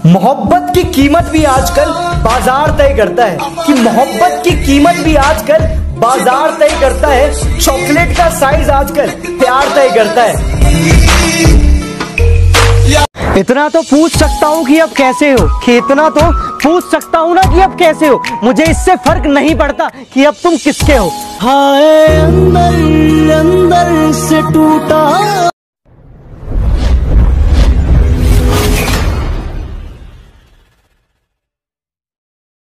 मोहब्बत की कीमत भी आजकल बाजार तय करता है, कि मोहब्बत की कीमत भी आजकल बाजार तय करता है। चॉकलेट का साइज आजकल प्यार तय करता है। इतना तो पूछ सकता हूँ कि अब कैसे हो, कि इतना तो पूछ सकता हूँ ना कि अब कैसे हो। मुझे इससे फर्क नहीं पड़ता कि अब तुम किसके हो। हाय अंदर अंदर से टूटा